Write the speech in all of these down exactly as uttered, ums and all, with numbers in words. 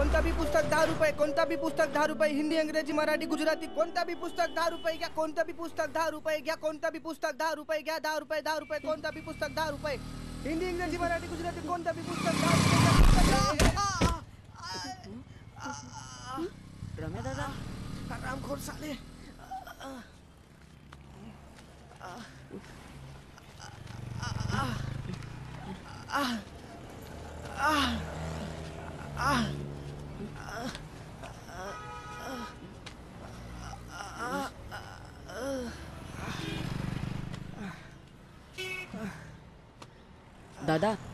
कोणता भी पुस्तक दहा रुपये, कोणता भी पुस्तक दहा रुपये, हिंदी इंग्रजी मराठी गुजराती कोणता भी पुस्तक दहा रुपये घ्या, कोणता भी पुस्तक दहा रुपये घ्या, कोणता भी पुस्तक दहा रुपये घ्या, दहा रुपये दहा रुपये कोणता भी पुस्तक दहा रुपये, हिंदी इंग्रजी मराठी गुजराती कोणता भी पुस्तक दहा रुपये। रम्या दादा, रामखोर साले। दादा,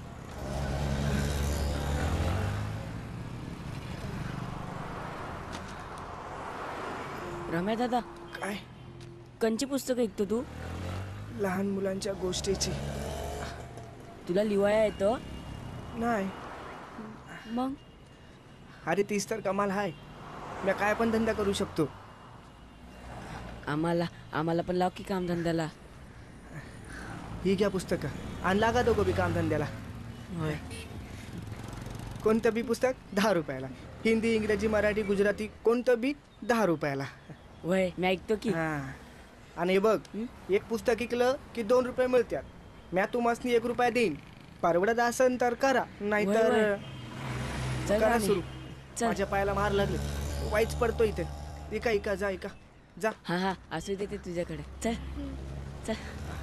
रम्या दादा, काय? कंची पुस्तक ऐकतो तू? लहान मुलांच्या गोष्टीची. तुला लिवाया येतं? नाही. मग अरे तीस तर कमाल हाय. मी काय पण धंदा करू शकतो. आम्हाला आम्हाला पण लाव की काम धंद्याला. ही घ्या पुस्तकं आणि लागा दोघं बी काम धंद्याला. होय. कोणतं बी पुस्तक दहा रुपयाला, हिंदी इंग्रजी मराठी गुजराती कोणतं बी दहा रुपयाला. होय, मी ऐकतो की. हां, आणि हे बघ, एक पुस्तक ऐकलं की दोन रुपये मिळतात. मी तुम्हाला एक रुपया देईन. परवडत असन तर करा, नाहीतर करा सुरू. माझ्या पायाला मार लागले, वाईच पडतो इथे. एका एका जा एका जा. हा हा, असू दे ते तुझ्याकडे. चल चल.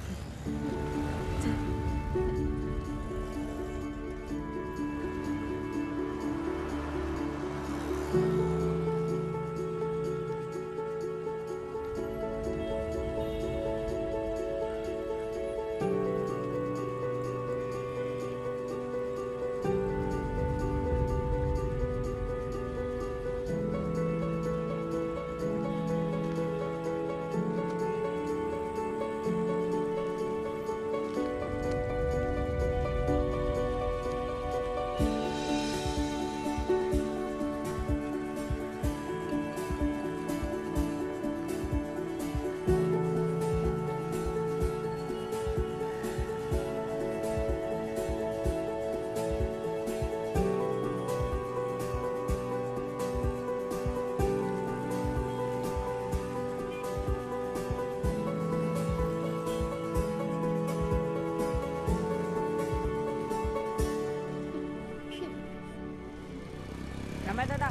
रम्या दादा,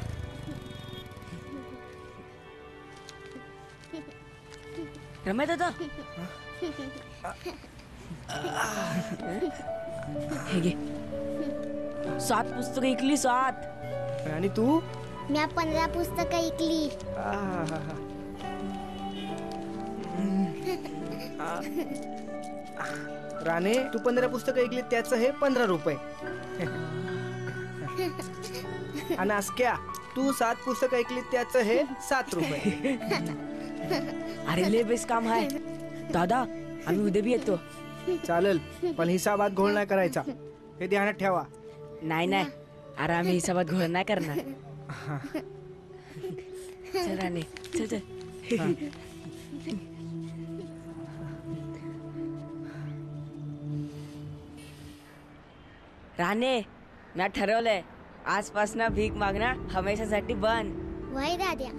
रम्या दादा, हे घे. सात पुस्तकं ऐकली, सात. आणि तू? मी पंधरा पुस्तकं ऐकली. राणे, तू पंधरा पुस्तकं ऐकली, त्याचं हे पंधरा रुपये. आणि अस्क्या, तू सात पुस्तकं ऐकली, त्याचं हे सात रुपये. अरे लय बेस काम आहे दादा. आम्ही उद्या बी येतो. चालेल, पण हिसाबात घोळ नाही करायचा, हे ध्यानात ठेवा. नाही नाही, अरे आम्ही हिसाबात घोळ नाही करणार. चल राणे, चल चल. राणे, मी ठरवलंय, आजपासून भीक मागणं हमेशासाठी बंद. वय दाद्या.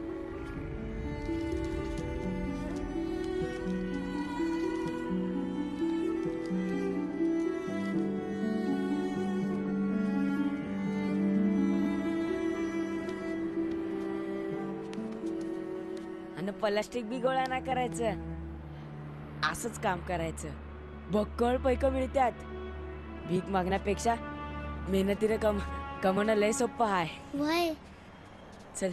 आणि प्लास्टिक बी गोळा नाही करायचं, असंच काम करायचं. बक्कळ पैक मिळतात. भीक मागण्यापेक्षा मेहनतीने कम कमवणं लय सोपं आहे. वय. चल.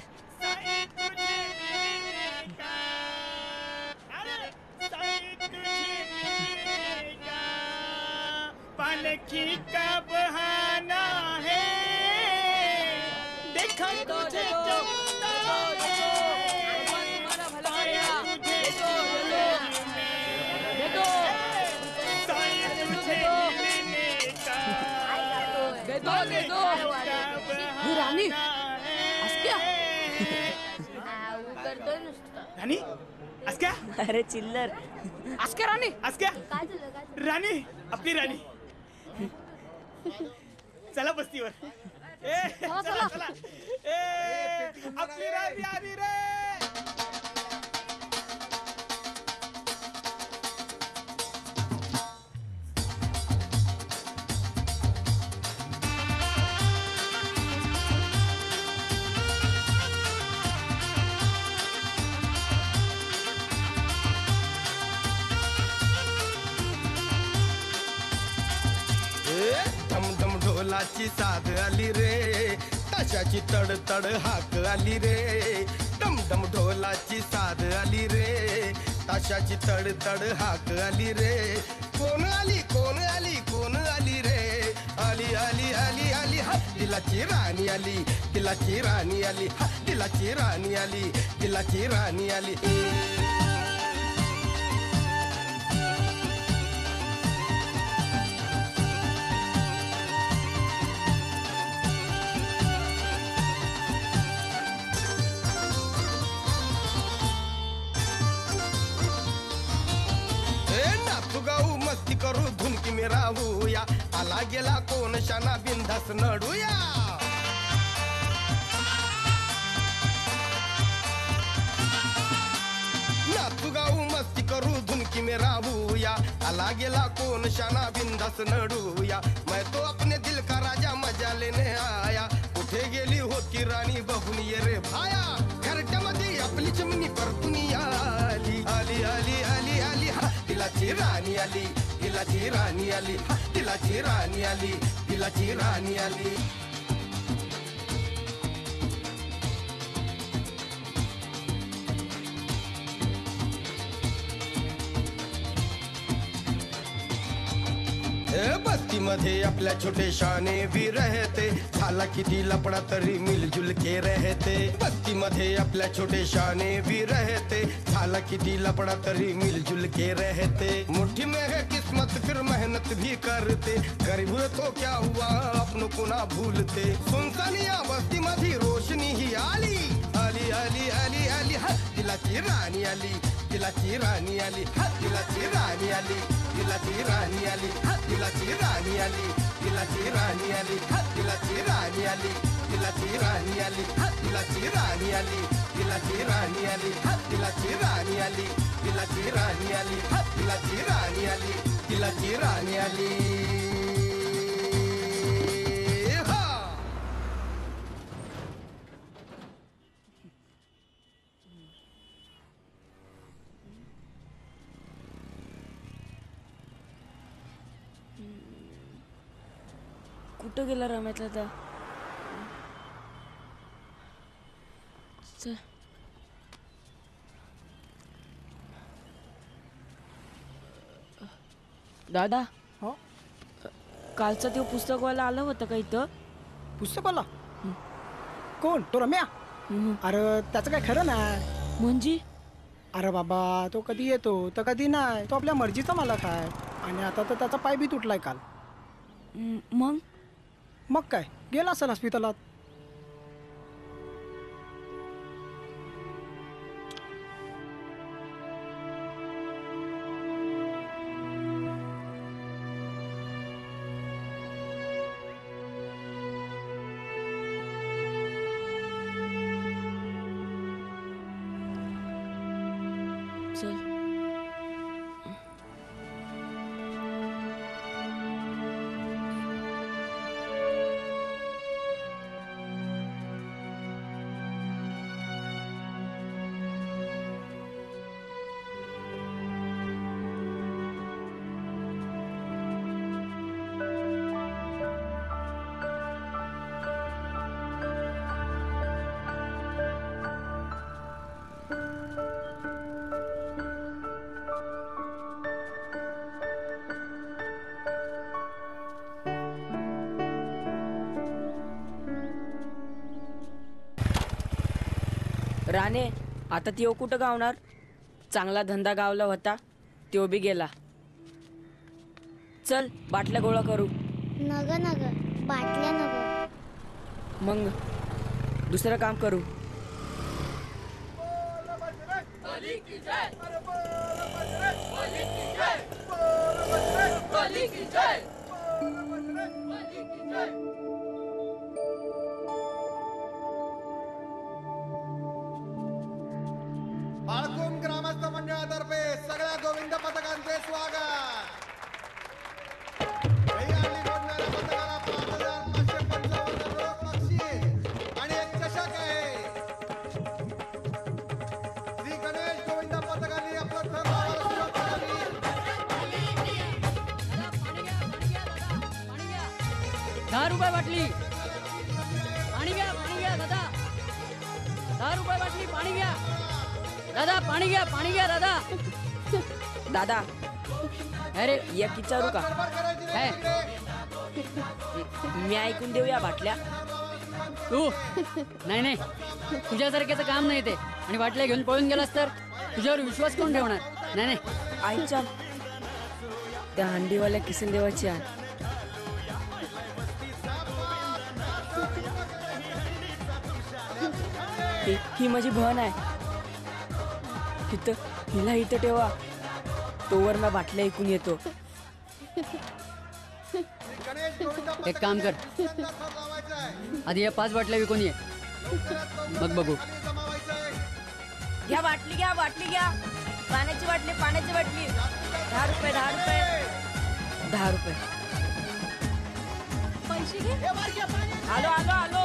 पालकी का बहाना है, देखा तुझे जो राणी, राणी, अस्क्या. अरे चिल्लर. अस्क्या, राणी, अस्क्या, राणी, आपली राणी. चला बस्तीवर. ए चला चला ए आपली राणी आली रे. धमधम ढोलाची साध आली रे, ताशाची तडतड हाक आली रे. डमडम ढोलाची साध आली रे, ताशाची तडतड हाक आली रे. कोण आली कोण आली कोण आली रे. आली आली आली आली हा दिलाची राणी आली, दिलाची राणी आली, हा दिलाची राणी आली, दिलाची राणी आली. गाऊ मस्ती करू धुनकी मी राहूया. आला गेला कोण शाना बिंदास नडूया. नाचू गाऊ मस्ती करू धुनकी में राहूया. आला गेला कोण शाना बिंदास नडूया. मैं तो अपने दिल का राजा मजा लेने आया. कुठे गेली होती राणी बघून ये रे भाया. घरट्यामध्ये आपली चिमणी परतून आली. आली आली आली आली हा दिलाची राणी आली, दिलाची राणी आली, हा दिलाची राणी आली, दिलाची राणी आली. बस्ती मध्ये आपल्या छोटे शाने भी रहते. झाला किती लपडा तरी मिलजुल के रहते. बस्ती मध्ये आपल्या छोटे शाने भी रहते. झाला किती लपडा तरी मिलजुल के रहते. मुट्ठी में है किस्मत फिर मेहनत भी करते. गरीब हुए तो क्या हुआ अपनों को ना भूलते. सुनसानिया बस्ती मध्ये रोशनी ही आली. आली आली आली आली हा दिलाची राणी आली, दिलाची राणी आली, हा दिलाची राणी आली, दिलाची राणी आली, हा दिलाची राणी आली, दिलाची राणी आली, हा दिलाची राणी आली, दिलाची राणी आली, हा दिलाची राणी आली, दिलाची राणी आली, हा दिलाची राणी आली, दिलाची राणी आली, हा दिलाची राणी आली, दिलाची राणी आली. कुठं गेला रम्यातला आता? चल. दादा हो कालचं ते पुस्तकवाला आलं होतं का इथं? पुस्तकवाला कोण? तो रम्या? अरे त्याचं काय खरं नाही. म्हणजे? अरे बाबा तो कधी येतो तर कधी नाही. तो आपल्या मर्जीचा मालक आहे. आणि आता तर त्याचा पाय बी तुटलाय काल. मग मग काय गेला असेल हॉस्पिटलात. चल. राणे आता त्यो कुठं गावणार? चांगला धंदा गावला होता त्यो बी गेला. चल बाटल्या गोळा करू. नग नग बाटल्या नग. मग दुसरं काम करू. मंडळातर्फे सगळ्या गोविंद पथकांचे स्वागत. दहीहंडी फोडणाऱ्या पथकाला पाच हजार पाचशे पंचावन्न रोख बक्षीस आणि एक चषक आहे. श्री गणेश गोविंद पथकाने आपलं थर लावायला सुरुवात करावी. दहा रुपये बाटली पाणी घ्या, पाणी घ्या दादा. दहा रुपये बाटली पाणी घ्या दादा. पाणी घ्या, पाणी घ्या दादा. दादा अरे एक विचारू का? काय मी ऐकून देऊ या बाटल्या. तू नाही नाही, तुझ्यासारख्याचं काम नाही ते. आणि बाटल्या घेऊन पळून गेलास तर तुझ्यावर विश्वास कोण ठेवणार? नाही नाही. आईच्या त्या हंडीवाल्या किसन देवाची आण. ही- ही माझी बहन आहे. इथं हिला इथं ठेवा, तोवर मी बाटल्या ऐकून येतो. एक काम कर, आधी या पाच बाटल्या विकून ये, मग बघू. घ्या बाटली, घ्या बाटली, घ्या पाण्याची बाटली, पाण्याची बाटली. दहा रुपये, दहा रुपये, दहा रुपये. पैसे घे. आलो आलो आलो.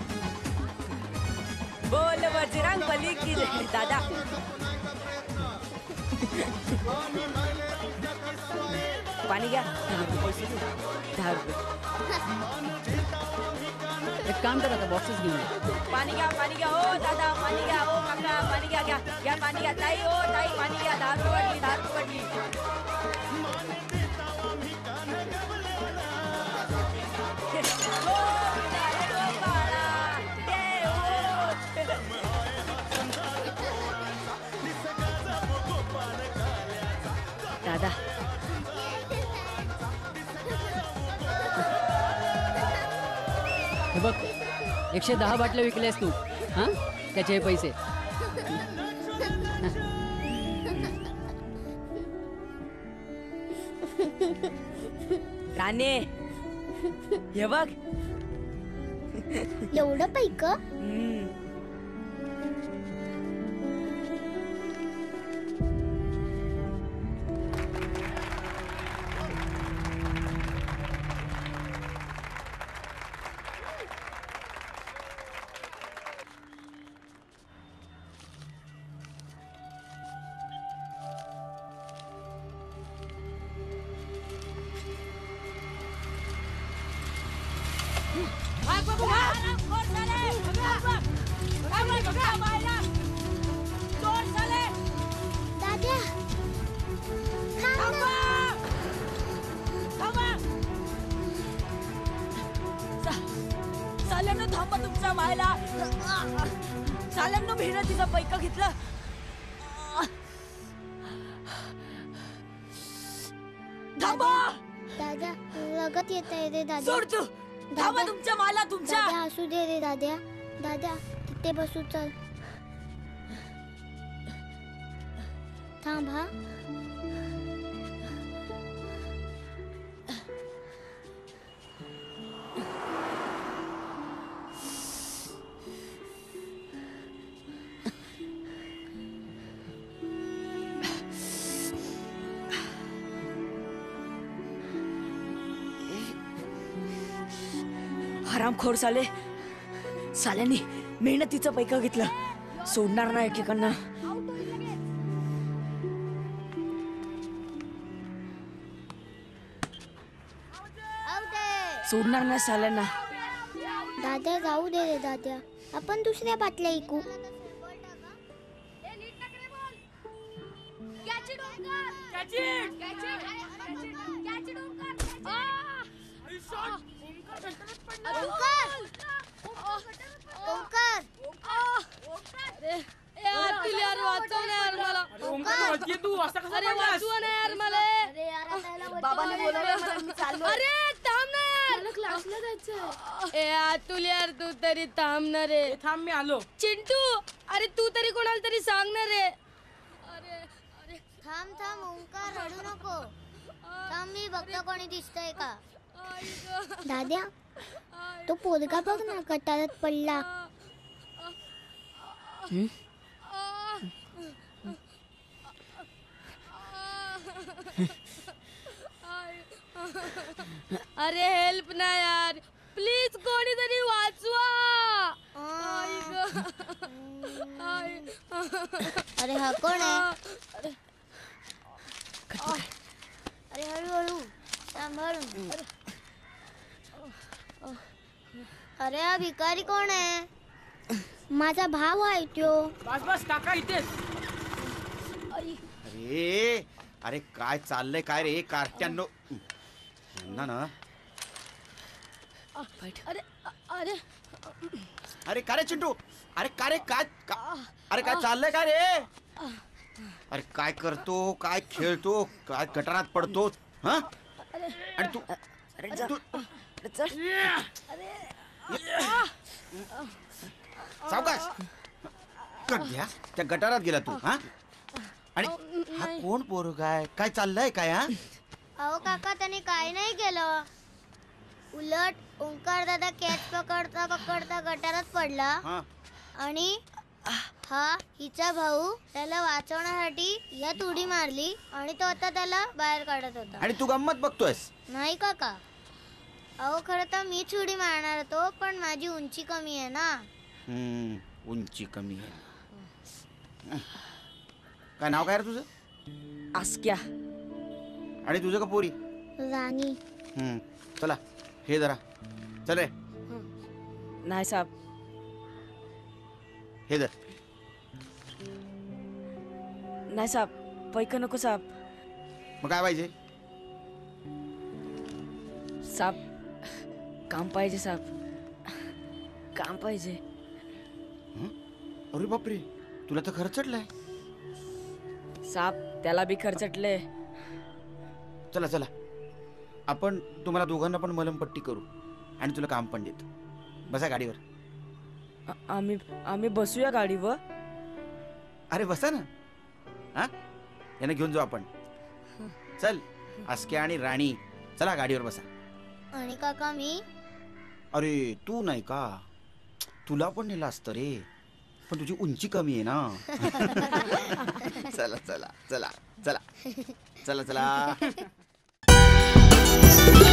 बोल बजरंग बली की जय. दादा पाणी घ्या. दहा रुपये पैसे घे. दहा रुपये. एक काम कर, आता बॉक्सेस घेऊन ये. पाणी घ्या, पाणी घ्या. हो दादा पाणी घ्या. हो काका पाणी घ्या. घ्या घ्या पाणी घ्या. ताई हो ताई पाणी घ्या. दहा रुपये वाटली, दहा रुपये वाटली. दादा हे बघ, एकशे दहा बाटल्या विकल्यास तू. हा, त्याचे हे पैसे. राणे हे बघ. एवढं पैक? हम्म. दाद्या थांब ना. साल्यांनो थांबा तुमच्या मायला. साल्यांनो भेणं तिचं पैक घेतलं. थांबा. दादा लगत येत आहे रे दादा. सोड तू. थांबा तुमच्या मायला तुमच्या. दादा असू दे रे दाद्या. दादा तिथे बसू चल. थांब हा. हरामखोर साले. साल्यांनी मेहनतीचं पैक घेतलं. सोडणार नाही एकेकांना. सोडणार नाही साल्यांना. दादा जाऊ दे रे दाद्या. आपण दुसऱ्या बाटल्या ऐकू. तू असं कसं बाबाने बोलवलं मी चाललो. अरे थांब ना यार, क्लासला जायचं. ए अतुल यार, तू तरी थांब ना रे. थांब मी आलो. चिंटू, अरे तू तरी कोणाला तरी सांग ना रे. अरे अरे थांब थांब ओंकार रडू नको. थांब मी बघतो कोणी दिसतंय का. दाद्या तो पोरगा बघ ना गटारात पडला. अरे हेल्प ना यार, प्लीज कोणीतरी वाचवा. आई गं. आई. अरे हा कोण आहे? अरे हळूहळू सांभाळून. अरे हा भिकारी कोण आहे? माझा भाव आहे तो. बस बस काका इथेच. अरे अरे काय चाललंय काय रे कार्ट्यांनो ना ना. अरे अरे अरे काय रे चिंटू, अरे काय रे काय का- अरे काय चाललंय काय रे? अरे काय करतो, काय खेळतो, काय गटारात पडतो हा? आणि तू तू सावकाश कध्या त्या गटारात गेला तू हा? आणि हा कोण पोरगा आहे, काय चाललंय काय हा? अहो काका त्याने काही नाही केलं. उलट ओंकार दादा कॅच पकडता पकडता गटारात पडला हा. आणि हा हिचा भाऊ त्याला वाचवण्यासाठी यात उडी मारली आणि तो आता त्याला बाहेर काढत होता. आणि तू गंमत बघतोयस? नाही काका, अहो खरं तर मीच उडी मारणार होतो पण माझी उंची कमी आहे ना. हम्म, उंची कमी आहे. काय नाव काय रे तुझं? आस्क्या. आणि तुझं का पोरी? राणी. हम्म, चला हे जरा चल रे. नाही साहेब. हे धर. नाही साहेब, पैक नको साहेब. मग काय पाहिजे? साहेब काम पाहिजे साहेब, काम पाहिजे. अरे बापरे, तुला तर खर्चटलंय. साहेब त्याला बी खर्चटले. चला चला आपण तुम्हाला दोघांना पण मलमपट्टी करू आणि तुला काम पण देतो. बसा गाडीवर. आ- आम्ही आम्ही बसूया गाडीवर. अरे बसा ना. हा, यांना घेऊन जाऊ आपण. चल आस्क्या आणि राणी, चला गाडीवर बसा. आणि काका मी? अरे तू नाही का, तुला पण नेलं असतं रे, पण तुझी उंची कमी आहे ना. चला चला चला चला चला चला.